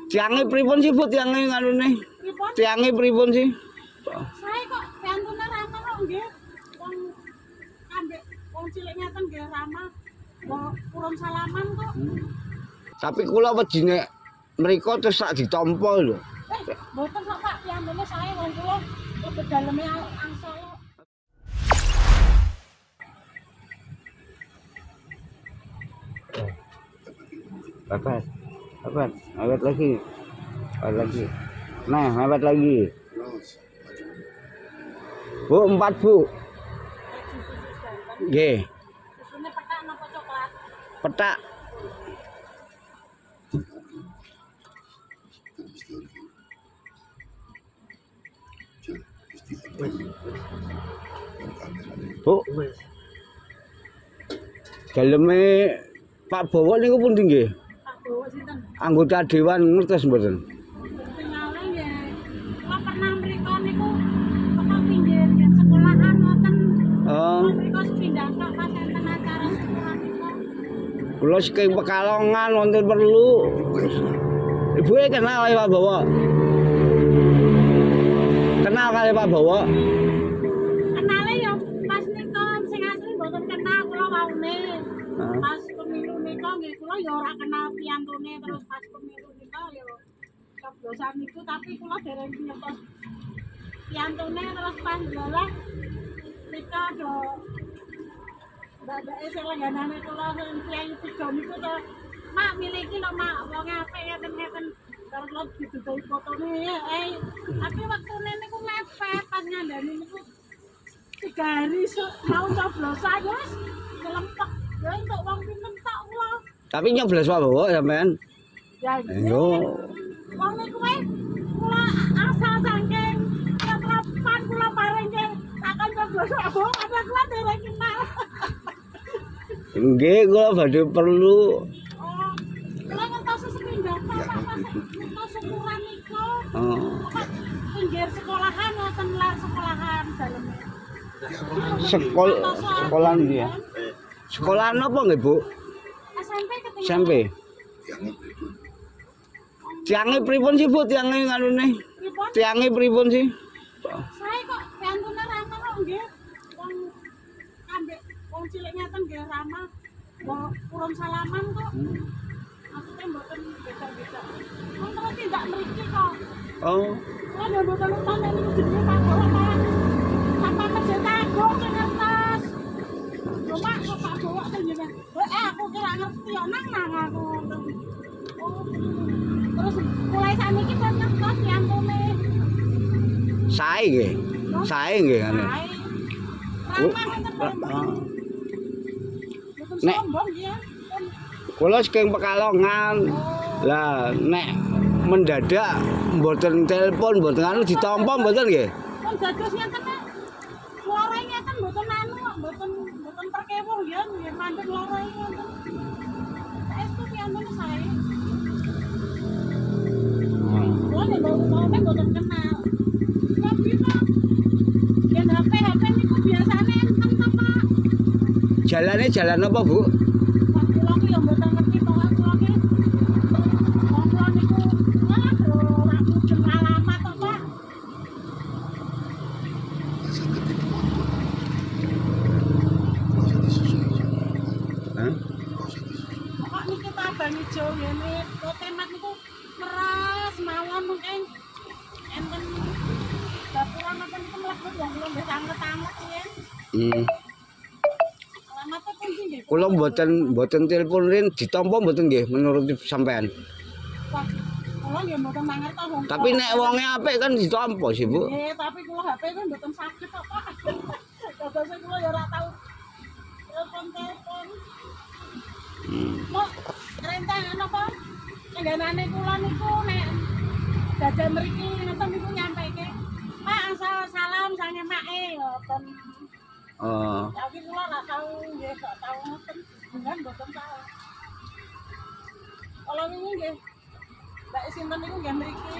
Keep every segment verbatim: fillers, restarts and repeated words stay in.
Tiange pripun sih Bu tiange nganune? Tiange pripun sih? Saya kok piantune ramah kok nggih. Wong ambek wong cilik ngeten nggih ramah. Wong kurang salaman kok. Tapi kula wedine mriko terus sak ditampa lho. Eh, mboten kok Pak, piantune saya wong kula lebet daleme angsal. Bapak, bapak, awet lagi, awet lagi. Nah, awet lagi. Bu, empat Bu. Nggih. Susune petak napa coklat? Petak. Bu. Daleme Pak Bowo niku pundi nggih? Pak Bowo sinten? Anggota dewan ngertos mboten? Tinggal nggih. Kula pernah mriko niku teko pinggir sekolahan wonten. Oh. Mriko sepindah tok pas enten acara sekolah niku. Kula saking Pekalongan wonten perlu. Ibu kenal kali Pak Bowo? Kenal kali Pak Bowo? Kenale ya pas nika sing asli mboten kenal kula waune. Pas pemilu nika nggih kula ya ora kenal piantune terus pas pemilu nika ya coblosan niku tapi kula dereng nyetos piantune terus pas ndelok nika do mbak-mbake sing langganane kula sing Kyai Tiga niku to Mak miliki lho Mak wong apik ngeten-ngeten terus lho didudui fotone eh tapi wektune niku mepet pas ngandani niku tiga hari mau coblosan wis kelempek. Ya untuk wong pinten tok kula. Tapi nyoblos Pak Bowo sampean? Ya yo. Wong niku wae kula asal saking keterapan kula paringke takon coblos Pak Bowo ada kula dereng kenal. Nggih, kula badhe perlu. Oh. Kula ngertos sepindah tok Pak pas ngertos syukuran niku. Oh. Pinggir sekolahan wonten lar sekolahan daleme. Sekol sekolah ndi ya? Sekolah napa nggih, Bu? S M P ketinggalan. S M P. Tiange pripun sih, Bu? Tiange nganune? Pripun? Tiange pripun sih? Saya kok piantune ramah kok nggih. Wong ambek wong cilik ngeten nggih ramah. Wong kurang salaman kok. Maksudnya mboten beda-beda. Wong terus tindak mriki kok. Oh. Kula ya mboten nonton niku jenenge Pak Bowo Pak. Sampai Masjid Agung sing ngertos. Cuma kok Pak Bowo jenenge. Eh aku kira ngerti yo nang nang aku. Oh. Terus mulai saniki pun ngertos piantune. Sae nggih. Sae nggih ngene. Sae. Ramah enten bareng. Nek sombong ya. kula saking Pekalongan. Lah nek mendadak mboten telepon mboten anu ditampa mboten nggih. Pun dados ngeten nek lore ngeten mboten anu mboten mboten perkewuh ya nggih mandeg lore ngeten. Saestu piantun sae. Kula nek bawa mboten kenal. Tapi kok yen H P H P niku biasane enten to Pak. Jalane jalan apa, Bu? Pak kula ki ya mboten ngerti pokoke kula ki. Wong kula niku aduh ora mujeng alamat to Pak. Hah? Kok niki Abang Ijo ngene temat niku meras mawon mungkin enten dapuran apa niku mlebu wong kula nggih sanget-sanget ya. Hmm. Alamatnya pun sih nggih. Kula mboten mboten telepon rin ditampa mboten nggih menurut sampean. Wah, kula nggih mboten mangertos wong. Tapi nek wonge apik kan ditampa sih, Bu. Nggih, tapi kula H P kan mboten saged kok Pak. Dadose kula ya ora tau telepon-telepon. Hmm. Kok rentangan apa? Langganane kula niku nek dadah mriki ngoten niku nyampeke. Pak asal salam sange make ngoten. Oh. Tapi kula ora tau nggih gak tau ngoten. Dengan mboten tau. Kalau wingi nggih Mbak sinten niku nggih mriki.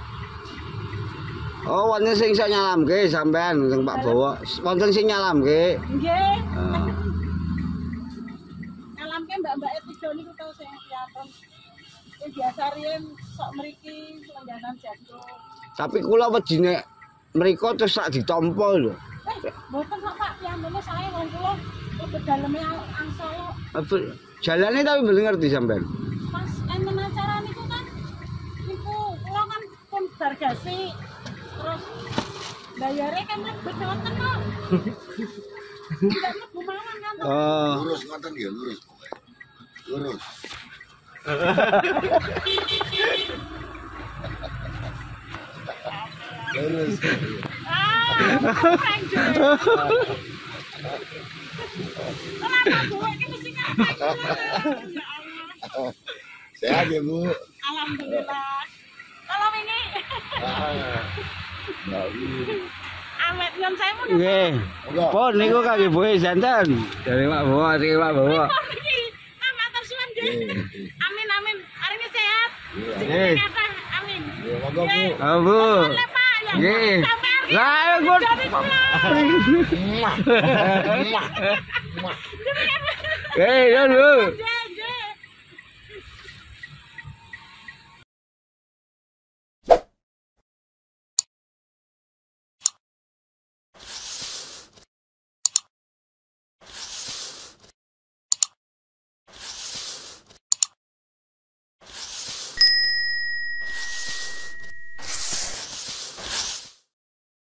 Oh, wonten sing iso nyalamke sampean teng Pak Bowo. Wonten sing nyalamke. Nggih. Oh. Nyalamke mbak-mbake tiga niku tau sing piantun. Yang biasa riyen sok mriki langganan jagung. Tapi kula wedine mriku terus sak ditampa lho. Eh, mboten kok Pak, piyambane saya wong kula lebet daleme angsal. Apa jalane tapi mboten ngerti sampean. Pas enten acara niku kan niku kula kan pun bargasi. Terus bayare kan lebet wonten kok. Tidak mlebu mawon kan. Oh. Lurus ngoten ya, lurus pokoknya. Lurus. Lurus. Ah, prank jare. Kenapa buat ke mesti ngaprank? Ya Allah. Sehat ya, Bu. Alhamdulillah. Kalau ini Amet nyon saya mau Nggih. Pun niku kangge boe santen. Dari Mak Bawa, dari Mak Bawa. matur suwun nggih. Amin amin. Arene sehat. Nggih. Amin. Ya, monggo, Bu. Oh, Bu. Boleh, Pak, ya. Nggih. Sampai Lah, ayo, Bu. Dari kula. Eh, ya, Bu. Nggih.